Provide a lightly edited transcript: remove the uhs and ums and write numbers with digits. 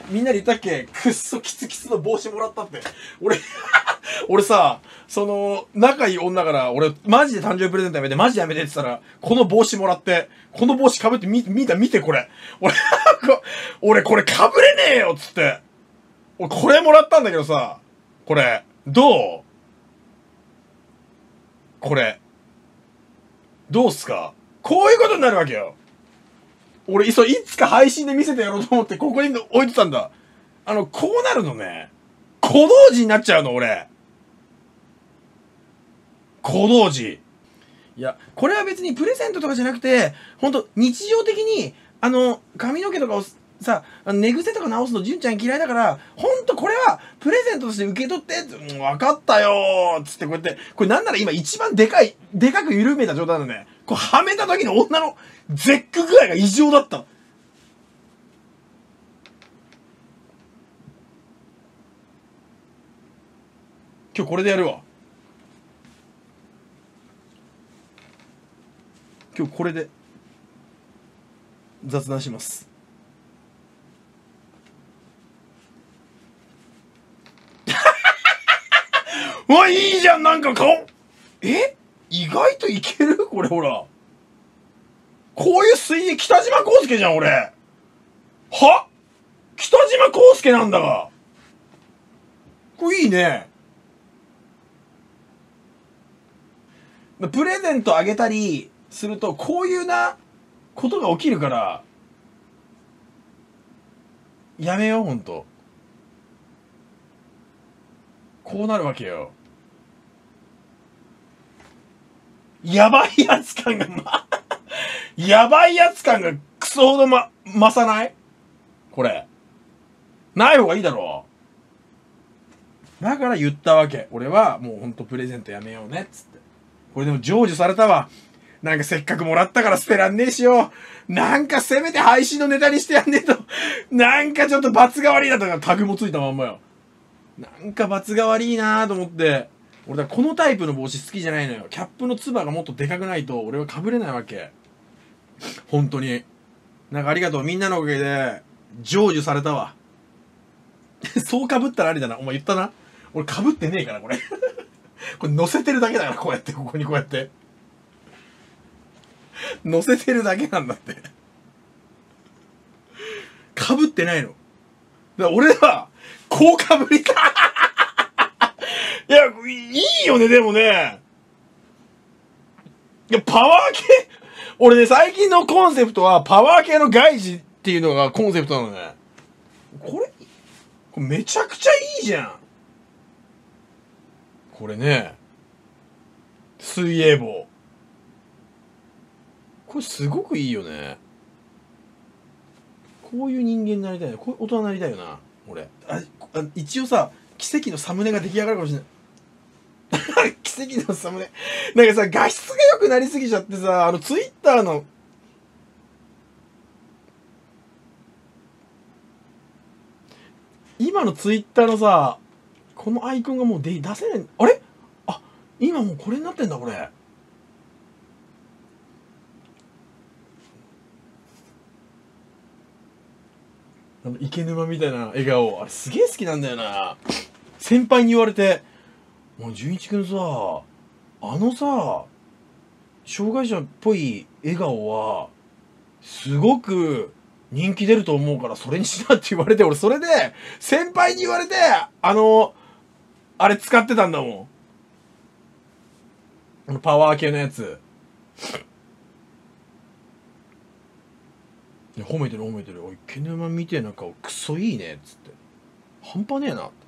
みんなで言ったっけ、くっそキツキツの帽子もらったって。俺、俺さ、その、仲いい女から、俺、マジで誕生日プレゼントやめて、マジでやめてって言ったら、この帽子もらって、この帽子被って見てこれ。俺これ被れねえよっつって。俺これもらったんだけどさ、これ、どう？これ。どうっすか？こういうことになるわけよ。俺、いつか配信で見せてやろうと思って、ここに置いてたんだ。こうなるのね。小道寺になっちゃうの、俺。小道寺。いや、これは別にプレゼントとかじゃなくて、ほんと、日常的に、髪の毛とかをさ、寝癖とか直すの純ちゃん嫌いだから、ほんとこれは、プレゼントとして受け取って、わかったよーつってこうやって、これなんなら今一番でかく緩めた状態なんだね。こうはめた時の女の絶句具合が異常だった。今日これでやるわ。今日これで雑談します。うわ、いいじゃん、なんか顔。意外といけるこれほら。こういう水泳北島康介じゃん、俺。は？北島康介なんだが。これいいね。プレゼントあげたりすると、こういうなことが起きるから、やめよう、ほんと。こうなるわけよ。やばいやつ感が、やばいやつ感がクソほど増さない？これ。ない方がいいだろう。だから言ったわけ。俺はもうほんとプレゼントやめようね、っつって。これでも成就されたわ。なんかせっかくもらったから捨てらんねえしよ。なんかせめて配信のネタにしてやんねえと。なんかちょっと罰が悪いなとかタグもついたまんまよ。なんか罰が悪いなと思って。俺だこのタイプの帽子好きじゃないのよ。キャップのつばがもっとでかくないと俺は被れないわけ。本当に。なんかありがとう。みんなのおかげで成就されたわ。そう被ったらありだな。お前言ったな。俺被ってねえからこれ。これ乗せてるだけだからこうやってここにこうやって。乗せてるだけなんだって。被ってないの。だから俺は、こう被りた。いや、いいよね、でもね。いや、パワー系、俺ね、最近のコンセプトは、パワー系の外事っていうのがコンセプトなのね。これめちゃくちゃいいじゃん。これね。水泳帽。これすごくいいよね。こういう人間になりたいな。こういう大人になりたいよな。俺。一応さ、奇跡のサムネが出来上がるかもしれない。奇跡のサムネ。なんかさ、画質が良くなりすぎちゃってさ、ツイッターの、今のツイッターのさ、このアイコンがもう出せない。あれ？あ、今もうこれになってんだ、これ。池沼みたいな笑顔。あれすげえ好きなんだよな。先輩に言われて、もう純一くんさ、さ、障害者っぽい笑顔は、すごく人気出ると思うからそれにしなって言われて、俺それで、先輩に言われて、あれ使ってたんだもん。パワー系のやつ。褒めてる。おい、池沼みてえな顔クソいいねっつって。半端ねえなって。